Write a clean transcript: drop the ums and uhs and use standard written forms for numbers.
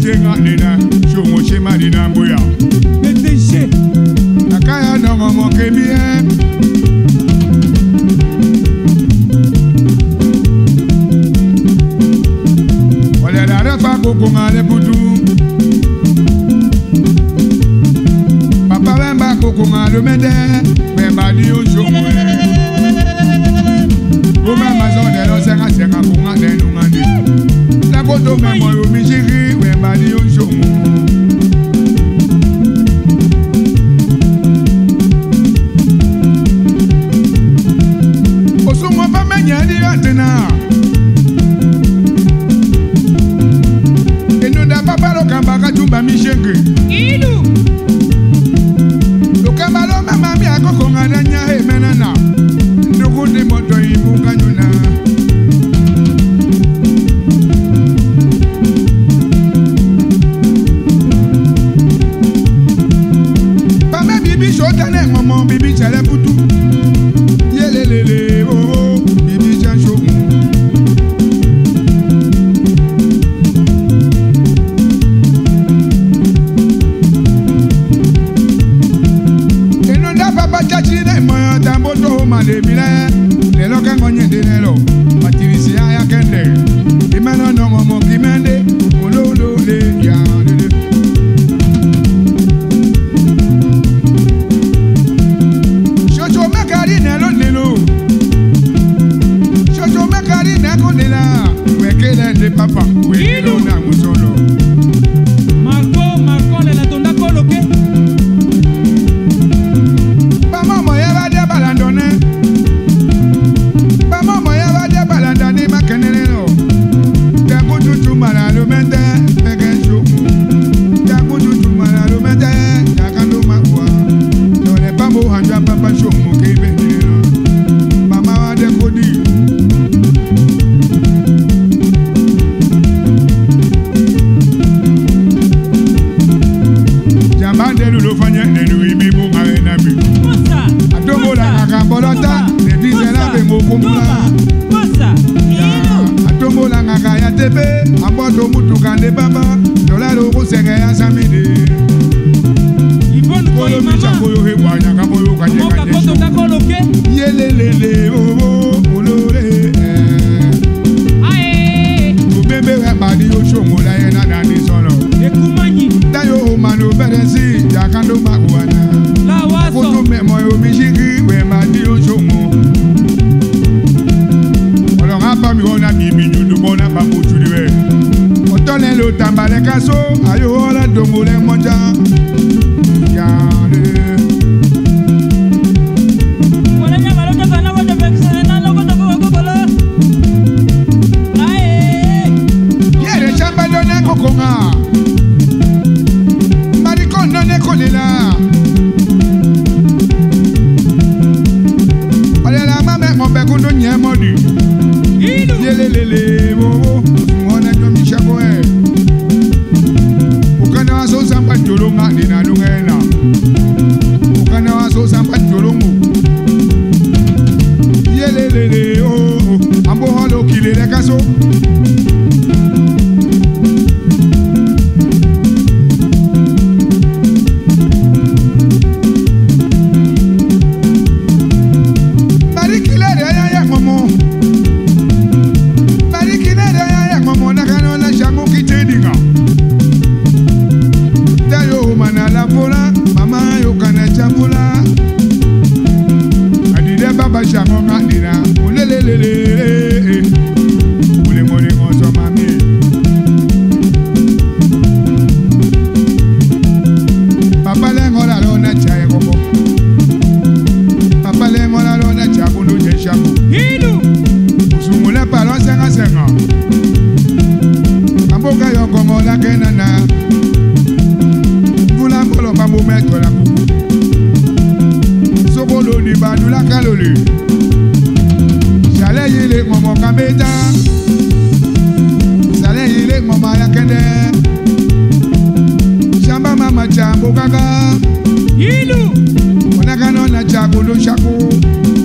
chenga nena shomo chema dina boya PDG nakaya no mo kebie wala la rafa ko ngale butu papa bemba ko ngalo mede bemba di o shomo Uma mazon de lo senga senga kunga de nungandi la koto memo yo mishiri we badi yo shomu Osumo pa menya di atena Eno da papa lo kamba katumba mishiri Ilu Lo kamba lo mama mi akoko ngadanya he menana Ndukundi moto ibuka nyuna Pame bibi shotane maman bibi chale putu Yelelele oh bibi chancho Enonda papa chachine moyo tamboto male bile Lelo kangonye dinelo matirisi ya kende Imano no momo kimende Ulolo le ya lele Shosho mekari nelo nelo Shosho mekari neko nela Wekele de papa Wekelo na musolo Marco le la tonda coloque Pama moya va de balandone Pama moya va de balandane makenelo Takutu tumala lo mente Pekencho Takutu tumala lo mente Yakando makwa Dole pambo hanja papa shomo kebe nilo Mama va de kodi Jambande lulo fanya nenu imibu ngarenabi Mossa Atombo la kakambolota Nevize la be mokumula Mossa Ilu Atombo la ngakaya tepe Amboto mutu kande baba Dola loko sege ya samide Yvonne Koyo Koy micha mama koyo hewa nyaka koyo kanye Moka kanye koto shu da coloque Yelelele owo olore Ae Kubebe webadi oshomo la yena dani solo Ekumanyi Tayo manu beresi Yakando makuwana La Kutu waso memo yo mishiki webadi oshomo Olonga pa mi wona bibi nyudu bona pa mutuliwe Otole lo tambale kaso Ayo hola dongole monja Yale Wala nya malo ta kana wata vexana na logo to kokolo Ae Yere chamba done kokonga Mariko none kolela Ole la mame mombe kundo nye modi Ilu Yelelele wo Mwona nyomi shako Ukana waso samba njolonga nina lungena Ukana waso samba njolongo Yelelele oh Ambo holo kilele kaso Barikilere ya momo Barikilere ya momo Nakano na shango kitedinga Tayo mana la fola Mama yo kana chambula Adide baba shango ngandina Ulelelele Ule ngori ngoso mami Papa lengo la lona chaye koko Papa lengo la lona chakundu jeshaku Ilu Usumule palon senga senga Kamboka yo komo la kenana Vula mbolo pambo meto la kuku Sokolo ni badu la kaloli Chale yile momo kambeta Chale yile momo ya kende Shamba mama chambo kaka Ilu Onakano na chakundu shaku